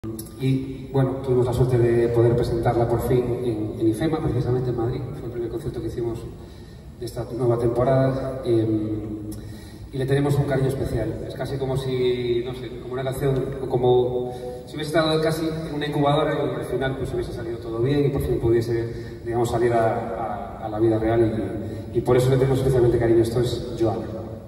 Y bueno, tuvimos la suerte de poder presentarla por fin en IFEMA, precisamente en Madrid. Fue el primer concierto que hicimos de esta nueva temporada y le tenemos un cariño especial. Es casi como si, no sé, como una canción, como si hubiese estado casi en una incubadora y al final pues hubiese salido todo bien y por fin pudiese, digamos, salir a la vida real y por eso le tenemos especialmente cariño. Esto es Joana.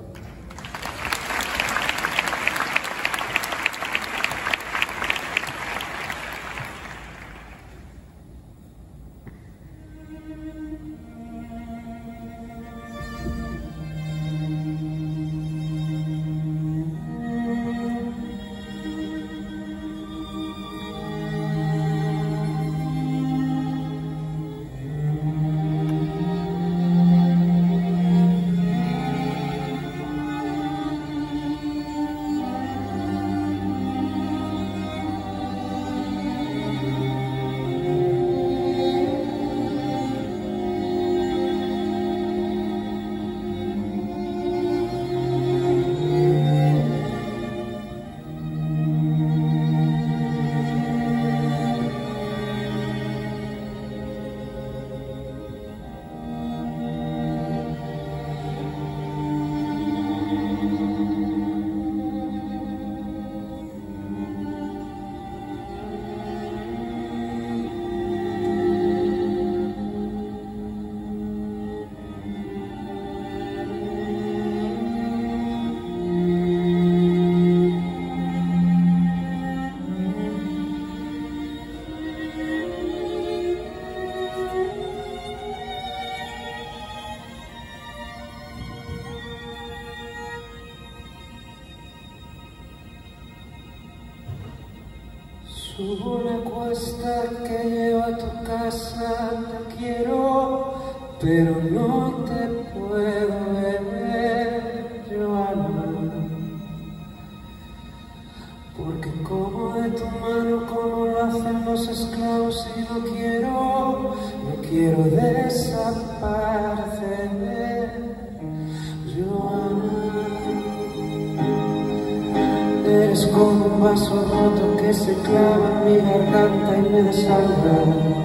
Subo la cuesta que lleva a tu casa, te quiero, pero no te puedo ver, Joana. Porque como de tu mano, como lo hacen los esclavos, y no quiero desaparecer, Joana. Eres como un vaso roto que se clava en mi garganta y me desangra.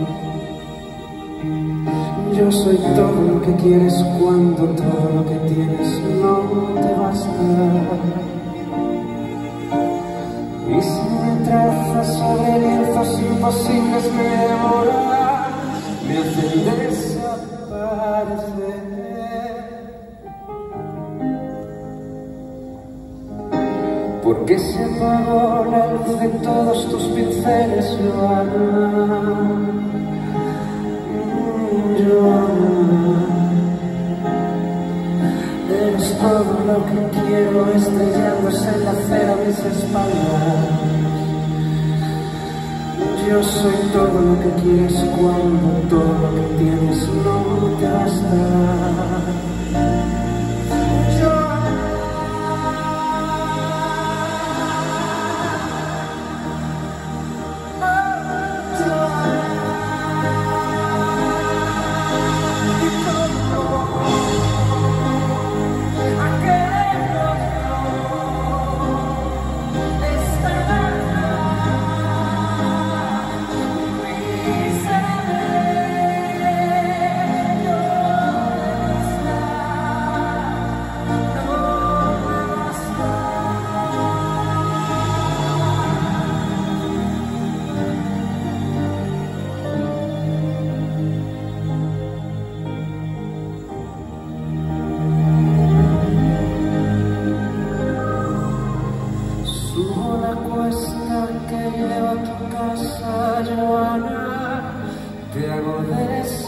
Yo soy todo lo que quieres cuando todo lo que tienes no te basta. Y si me trazas sobre lienzos imposibles que devorar, me hacen desaparecer. Porque se apagó la luz de todos tus pinceles, Joana, Joana. Eres todo lo que quiero, estrellándose en la acera a mis espaldas. Yo soy todo lo que quieres cuando todo lo que tienes no te basta. Que lleva a tu casa, Joana, te hago desaparecer.